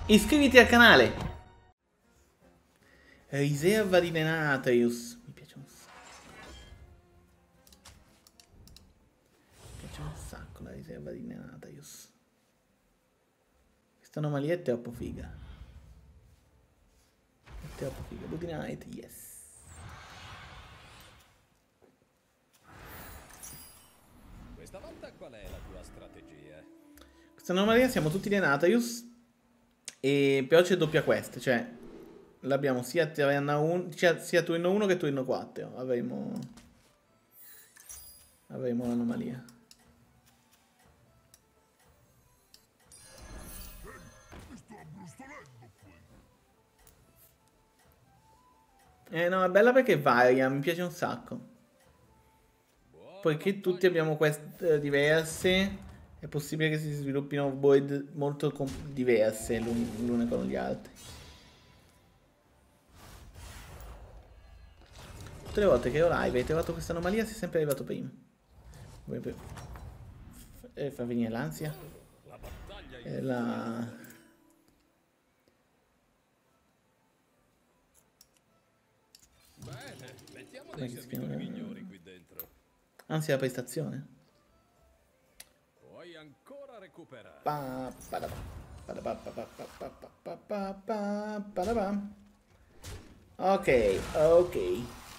Iscriviti al canale. Riserva di Denatrius. Mi piace un sacco. Mi piace un sacco la riserva di Denatrius. Questa anomalia è troppo figa. È troppo figa. Good night, yes. Questa volta qual è la tua strategia? Questa anomalia siamo tutti Denatrius. E però c'è doppia quest, cioè l'abbiamo sia sia turno 1 che turno 4. Avremo l'anomalia. No, è bella perché varia, mi piace un sacco. Poiché tutti abbiamo quest diverse, è possibile che si sviluppino board molto diverse l'une con gli altri. Tutte le volte che ero live hai trovato questa anomalia, sei sempre arrivato prima. Fa venire l'ansia. Bene, mettiamo dei servitori migliori qui dentro. Ansia da prestazione. Puoi ancora recuperare. Ok, ok.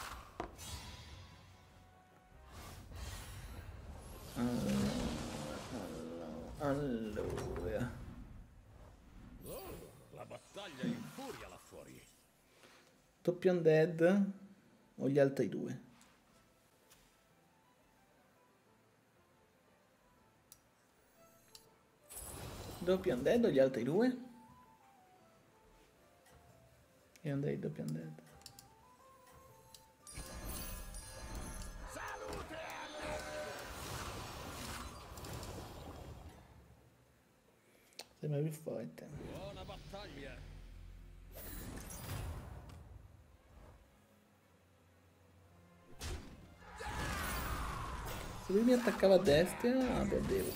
Allora. La battaglia infuria là fuori. Doppio undead o gli altri due? Doppio undead o gli altri due? E andrei doppio undead. Sembra più forte. Buona battaglia. Se lui mi attaccava a destra, perdevo.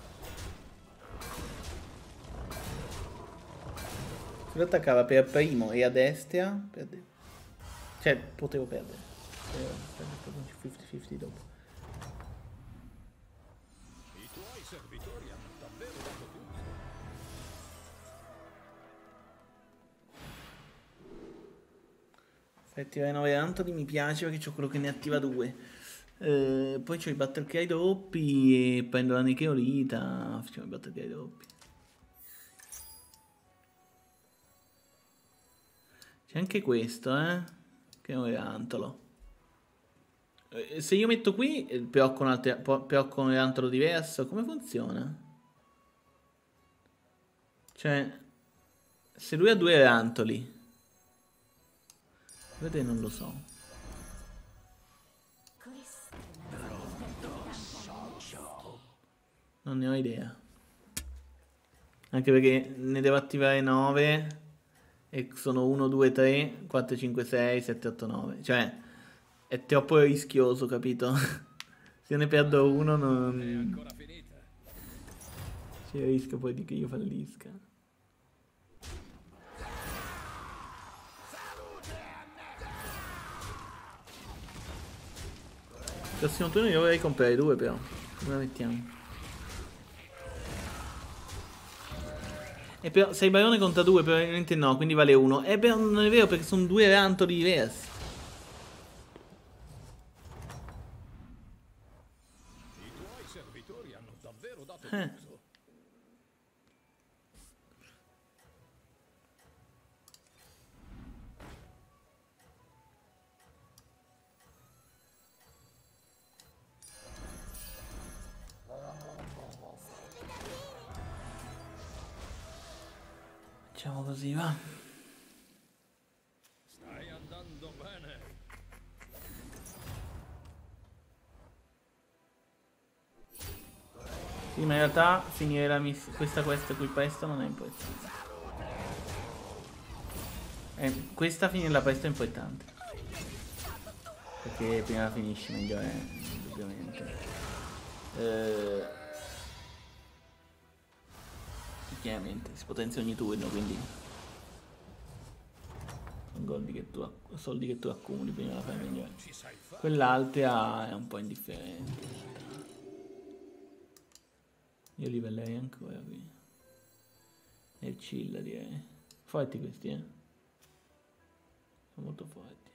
Se lui attaccava per primo e a destra, perdevo. Cioè, potevo perdere. Potevo perdere 50-50 dopo. I tuoi servitori hanno davvero dato tutto. Attivare 9 Antoni mi piace perché c'ho quello che ne attiva 2. Poi c'ho i Battle Cry doppi e prendo la Necheolita. Facciamo i Battle Cry doppi. C'è anche questo, che è un Erantolo. Se io metto qui, però con un Erantolo diverso, come funziona? Cioè, se lui ha 2 Erantoli, vedete, non lo so. Non ne ho idea. Anche perché ne devo attivare 9 e sono 1, 2, 3, 4, 5, 6, 7, 8, 9. Cioè, è troppo rischioso, capito? Se ne perdo uno non... È ancora finita. c'è il rischio poi di che io fallisca. Il prossimo turno io vorrei comprare 2 però. Come la mettiamo? E però se il barone conta 2 probabilmente no, quindi vale 1. Però non è vero perché sono 2 rantoli diversi. I tuoi servitori hanno davvero dato tutto. Facciamo così, va. Stai andando bene. Sì, ma in realtà finire questa quest qui presto non è importante. Questa finirla presto è importante. Perché prima la finisci meglio è, indubbiamente. chiaramente si potenzia ogni turno, quindi sono soldi che tu accumuli prima la fai migliore. Quell'altra è un po' indifferente. Io livellerei ancora qui. E chill direi. Forti questi, sono molto forti.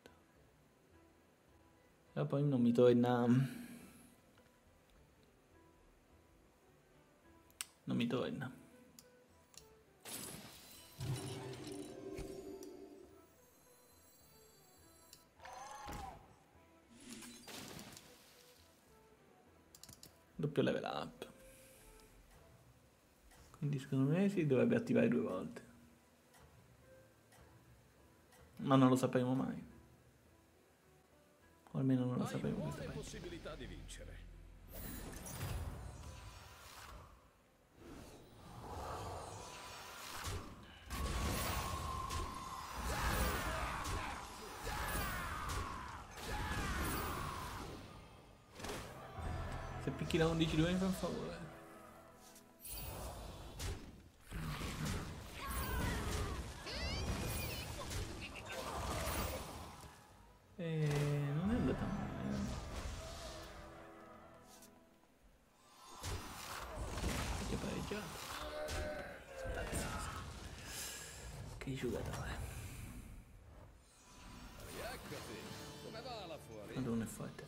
E poi non mi torna. Non mi torna. Doppio level up. Quindi secondo me si dovrebbe attivare 2 volte. Ma non lo sapremo mai. O almeno non lo sapevo questa parte. Possibilità di vincere. Se picchi la 11-2 mi fa un favore. Non è andata male. Che pareggiato. Che giocatore. Eccoci. Come va là fuori? Madonna, è forte, è forte.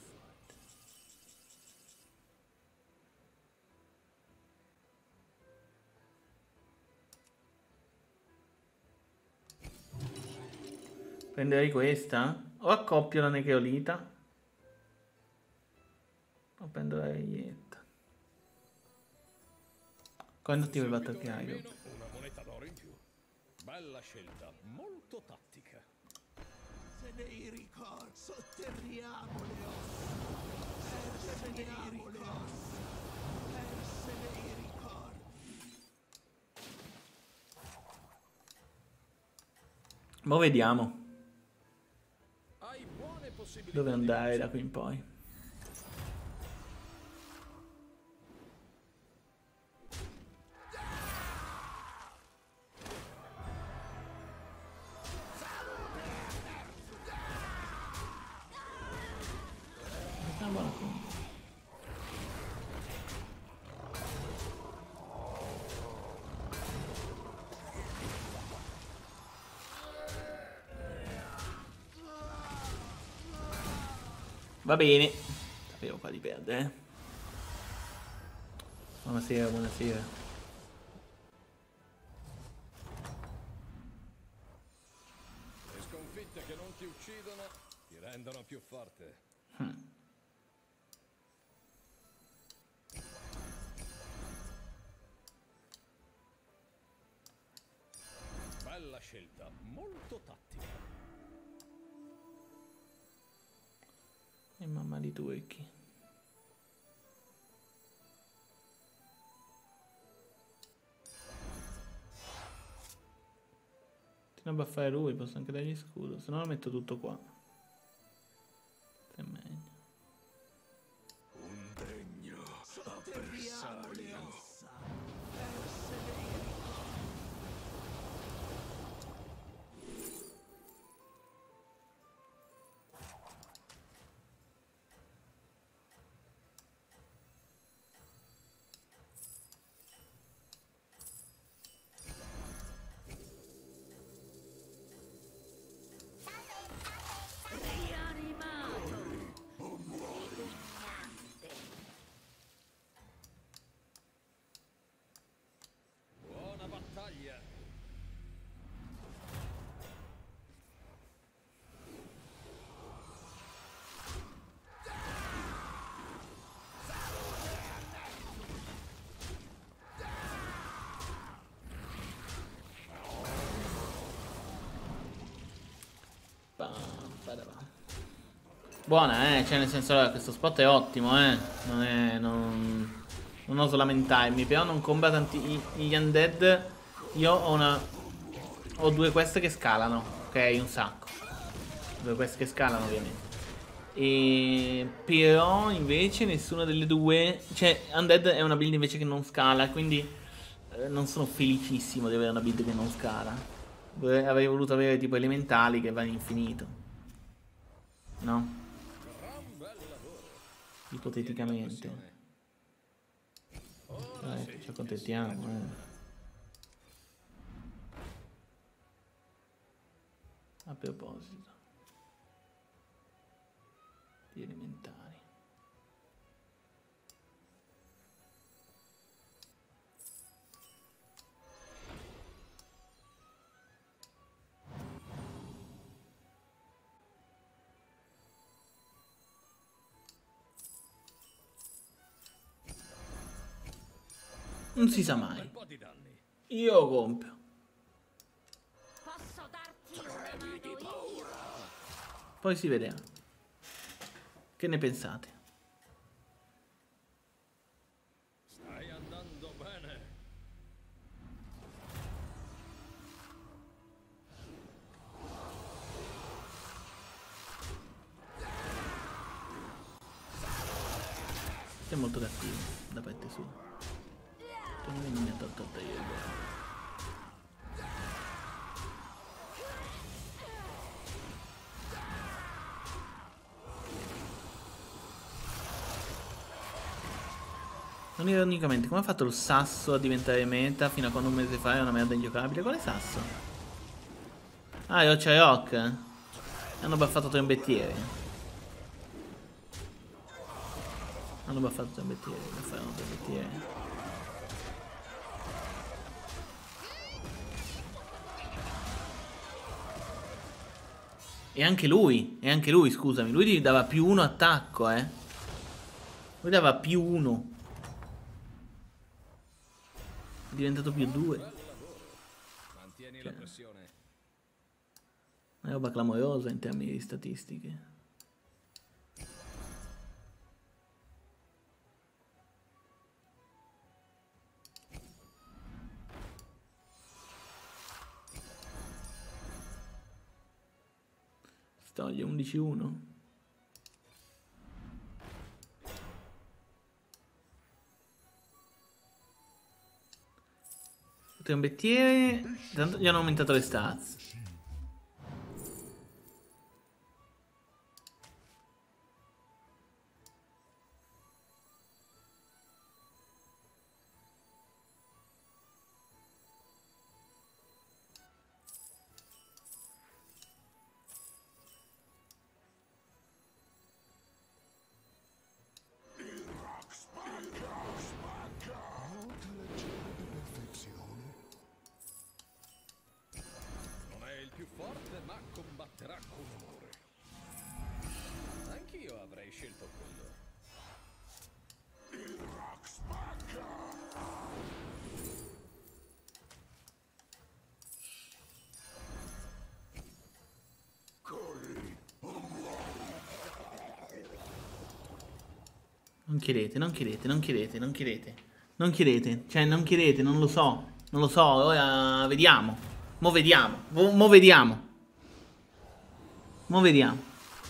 Prenderei questa. O accoppio la necrolita. O prendo la reietta. Quando attivo il Battle Cry? Una moneta d'oro in più. Bella scelta, molto tattica. Se nei ricordi sotterriamo le ossa. Se nei ricordi. Perse nei ricordi. Ma vediamo Hai buone possibilità. dove andare da qui in poi. Va bene. Sapevo qua di perdere. Buonasera, buonasera. Le sconfitte che non ti uccidono ti rendono più forte. Bella scelta, molto tattica. E mamma di turchi. Se no buffare lui, posso anche dargli scudo. Se no lo metto tutto qua. Se è meglio. Un degno avversario. Perse nei ricordi. Buona battaglia. Buona, cioè nel senso questo spot è ottimo, non oso lamentarmi, però non compra tanti gli undead. Io ho 2 quest che scalano, ok, un sacco. 2 quest che scalano ovviamente. E però invece nessuna delle due, cioè undead è una build invece che non scala, quindi Non sono felicissimo di avere una build che non scara. Avrei voluto avere tipo elementali che vanno infinito. No? Ipoteticamente. Ci accontentiamo, A proposito di elementari. Non si sa mai. Io compro. Posso darti una mano io? Poi si vedrà. Che ne pensate? Stai andando bene. È molto cattivo da parte sua. Non mi ha tolto io. Non ironicamente, come ha fatto il sasso a diventare meta fino a quando un mese fa era una merda ingiocabile? Quale sasso? Ah, Roccia Rock. Hanno buffato trombettieri. Hanno buffato trombettieri. Buffarono trombettieri. E anche lui, scusami. Lui gli dava più 1 attacco, Lui dava più 1. È diventato più 2. Mantieni la pressione. Una roba clamorosa in termini di statistiche. Toglie 11-1. Trombettiere. Tanto gli hanno aumentato le stats. Non è il più forte, ma combatterà con onore. Anch'io avrei scelto quello. Non chiedete, non chiedete, non chiedete, non chiedete. Non chiedete, cioè non chiedete, non lo so. Non lo so, ora vediamo. Mo vediamo. Mo vediamo. Mo vediamo.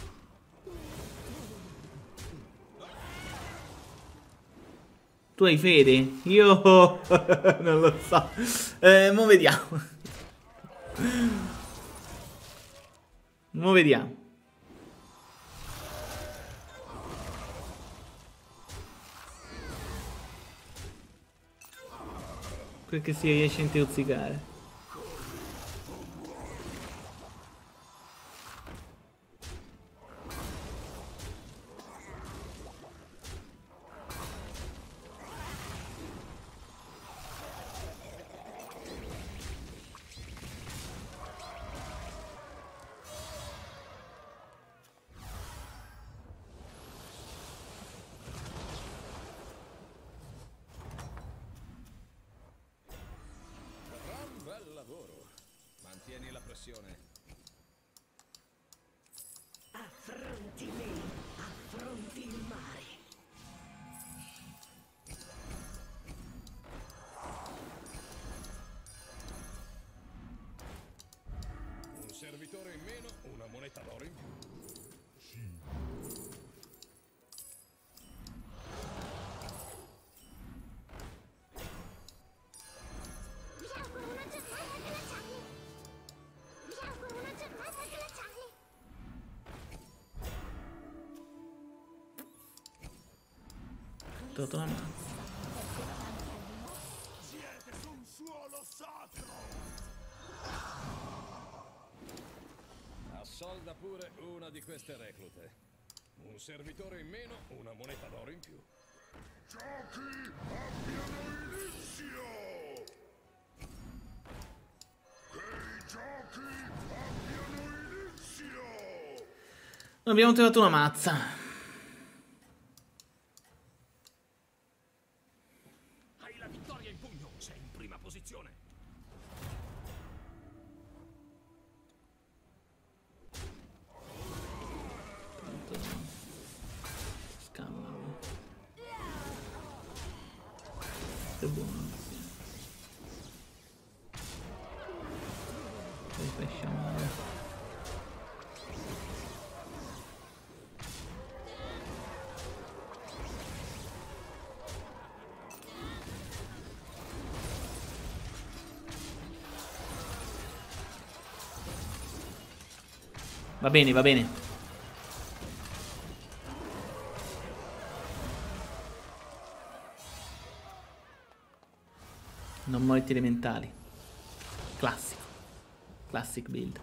Tu hai fede? Io non lo so. Mo vediamo. Mo vediamo. Perché si riesce a interzicare. Bel lavoro. Mantieni la pressione. Affronti me, affronti il mare. Un servitore in meno, una moneta d'oro in più. trovato una mazza. Siete su un suolo sacro! Assolda pure una di queste reclute. Un servitore in meno, una moneta d'oro in più. Giochi abbiano inizio! Che i giochi abbiano inizio! Non abbiamo trovato una mazza. Hai la vittoria in pugno, sei in prima posizione. Scamma. È buono. Poi fai sciamare. Va bene, va bene. Non molti elementali. Classico. Classic build.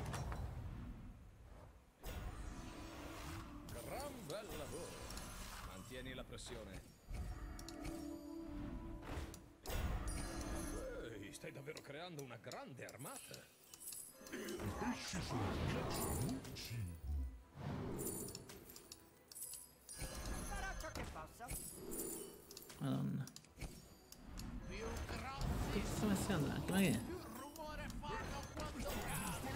Gran bel lavoro. Mantieni la pressione. Ehi, stai davvero creando una grande armata. Farò ciò che posso. Madonna. Più grandi, Che sto messo andando? Ma che è? più rumore fanno quando cadono.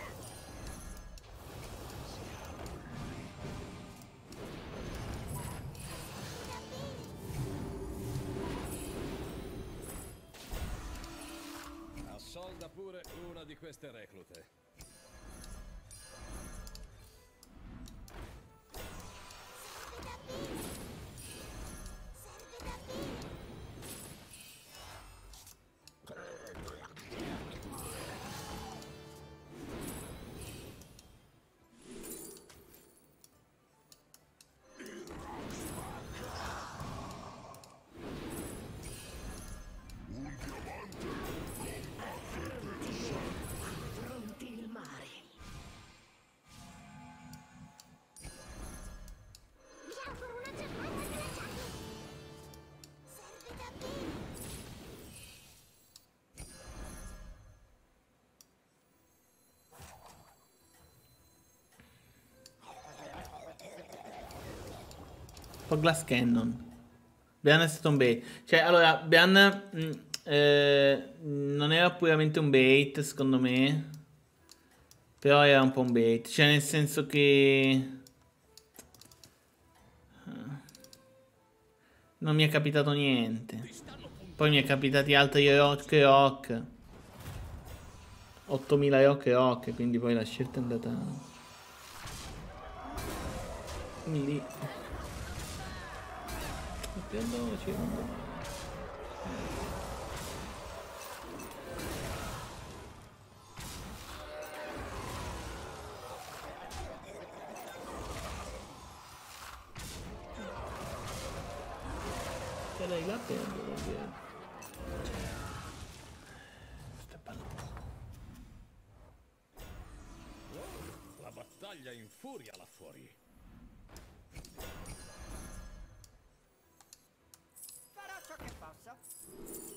Assolda pure una di queste reclute. Affronti il mare. Vi auguro una giornata glaciale. Serve da bere. Un po' Glass Cannon. Bian è stato un bait. Cioè, allora, Bian non era puramente un bait, secondo me. Però era un po' un bait. Cioè, nel senso che... non mi è capitato niente. Poi mi è capitati altri rock. 8000 rock, quindi poi la scelta è andata... lì. Più veloce. Se lei la perdo, davvero. Sta pallone. La battaglia infuria là fuori. Farò ciò che posso.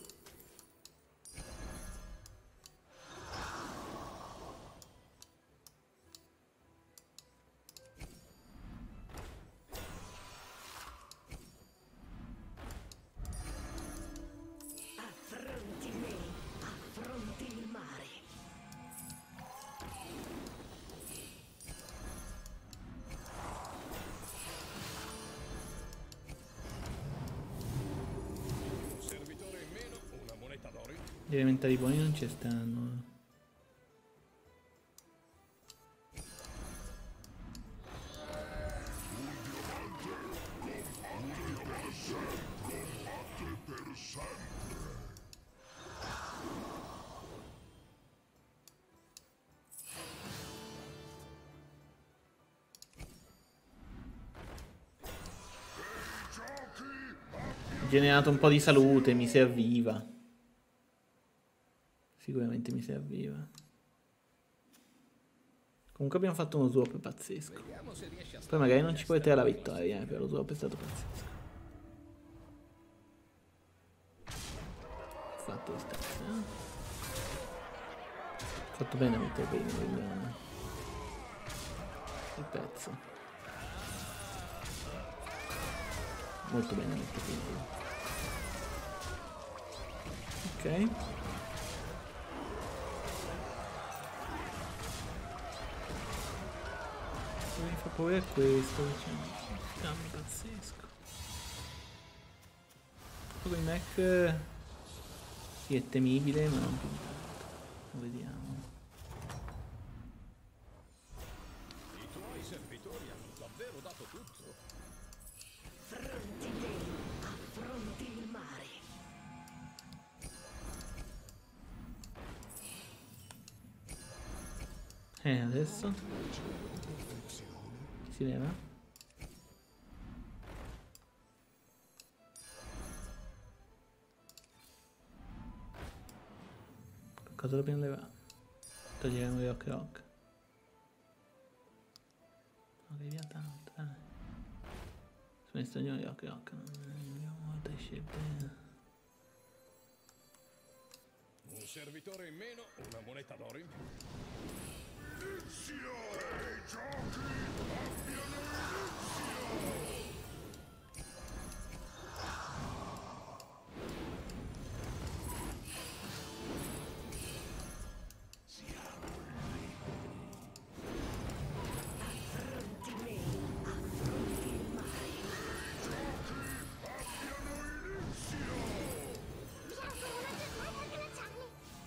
Affronti me. Affronti il mare. Un servitore in meno, una moneta d'oro in più. Gli elementari buoni non ci stanno. Ho generato un po' di salute, mi serviva. Sicuramente mi serviva. Comunque abbiamo fatto uno swap pazzesco. Vediamo se riesci a Poi magari non ci puoi tenere la vittoria, però lo swap è stato pazzesco. Ho fatto le stesse, eh? Ho fatto bene a mettere bene il pezzo. Molto bene a mettere bene. Ok. Mi fa paura questo, cioè, un cambio pazzesco. Poi il Mac sì, è temibile, ma non più di tanto. Lo vediamo. I tuoi servitori hanno davvero dato tutto. Fronti neri, affronti il mare. Adesso? Chi si leva? Cosa dobbiamo levare? Toglieremo gli occhi rock. No, che via tanto, dai. Sono in stagione gli occhi rock. Abbiamo molte scelte. Un servitore in meno, una moneta d'oro in più. Affronti neri, affronti il mare. Vi auguro una giornata glaciale.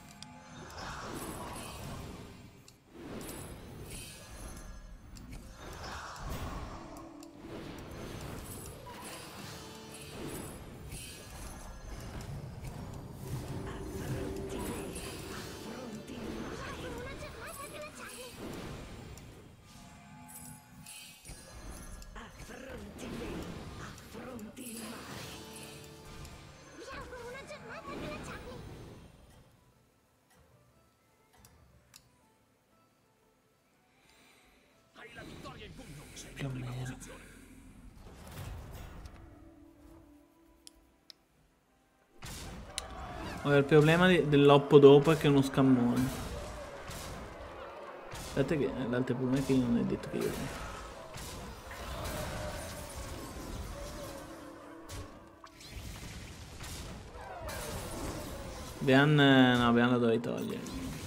Affronti neri, affronti il mare. Vi auguro una giornata glaciale. Affronti neri, affronti il mare. Vi auguro una giornata glaciale. Hai la vittoria in pugno, sei Più o in prima meno. posizione. Ora il problema dell'oppo dopo è che è uno scammone. Aspetta che l'altro problema è che io non è detto che io. Bean, no, Bean lo dovrei togliere.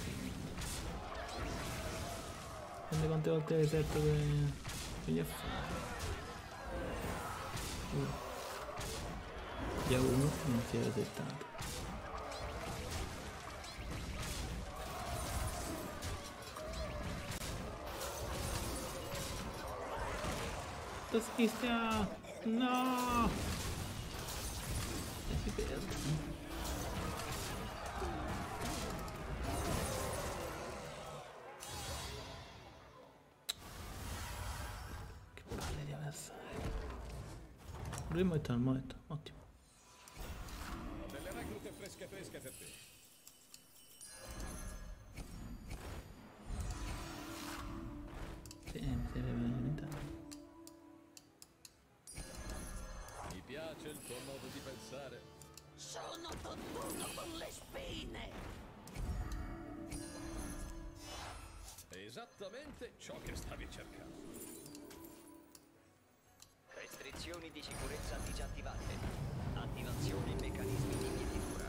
Guarda quante volte resetto per gli affari. Già uno non si è resettato. Schizia! No! E si perde. Che palle di avversari. Lui è morto, ottimo. Ho delle reclute fresche per te. Sì, mi serve veramente. Mi piace il tuo modo di pensare. Sono tutt'uno con le spine. È esattamente ciò che stavi cercando. Restrizioni di sicurezza disattivate. Attivazione meccanismi di mietitura.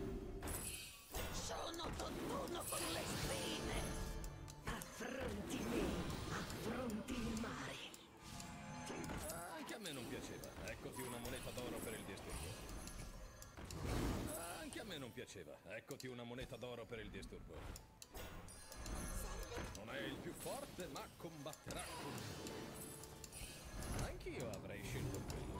Sono tutt'uno con le spine. Affronti neri, affronti il mare. Anche a me non piaceva. Eccoti una moneta d'oro per il disturbore. Anche a me non piaceva. Eccoti una moneta d'oro per il disturbore. Non è il più forte, ma combatterà con noi. Anch'io avrei scelto quello.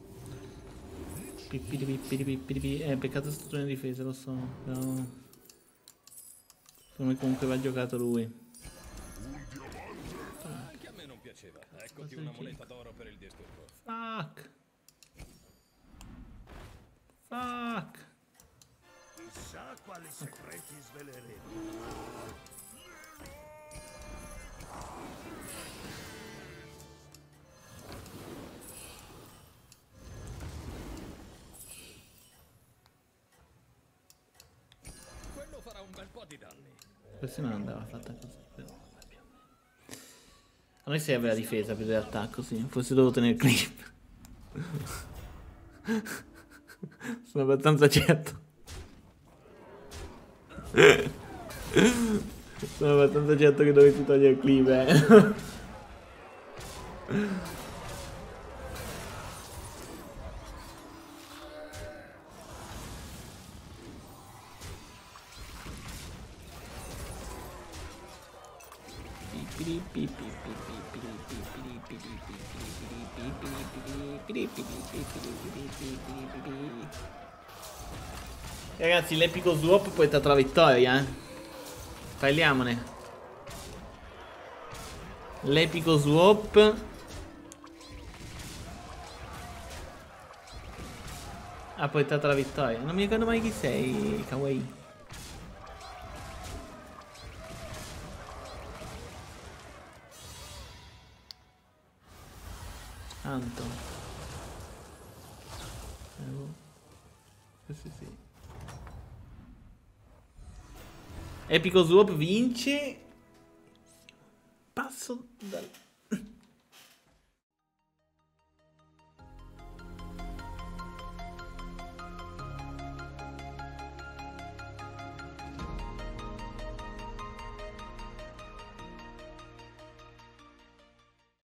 Pippiri. Peccato sto turno in difesa, lo so. Però secondo me comunque va giocato lui. Anche a me non piaceva. Eccoti una moneta d'oro per il disturbore. Fuck. Fuck. Chissà quali segreti sveleremo. Quello farà un bel po' di danni. Questa non andava fatta così. Però vabbè, più o meno. A noi serve la difesa più dell'attacco, sì. Forse devo tenere clip. Sono abbastanza certo. Sono abbastanza certo che dovessi togliere il clip, Ragazzi, l'epico swap poi è la vittoria, Parliamone. L'epico swap ha portato la vittoria. Non mi ricordo mai chi sei, Kawaii. Anto. Sì. Epico swap vince. Passo dal